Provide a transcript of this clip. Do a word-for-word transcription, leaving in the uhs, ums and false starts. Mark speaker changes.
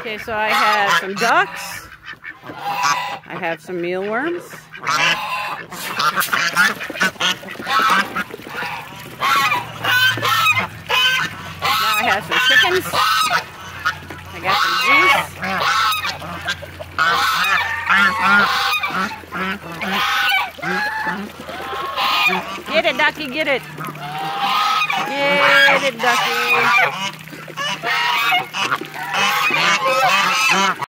Speaker 1: Okay, so I have some ducks. I have some mealworms. Now I have some chickens. I got some geese. Get it, ducky, get it. Get it, ducky.